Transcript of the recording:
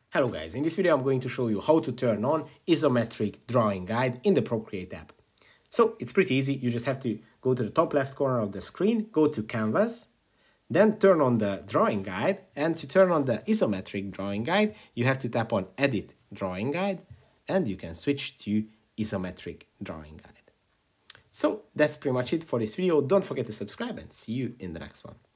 Hello guys, in this video I'm going to show you how to turn on isometric drawing guide in the Procreate app. So it's pretty easy, you just have to go to the top left corner of the screen, go to Canvas, then turn on the drawing guide, and to turn on the isometric drawing guide you have to tap on Edit Drawing Guide and you can switch to isometric drawing guide. So that's pretty much it for this video. Don't forget to subscribe and see you in the next one.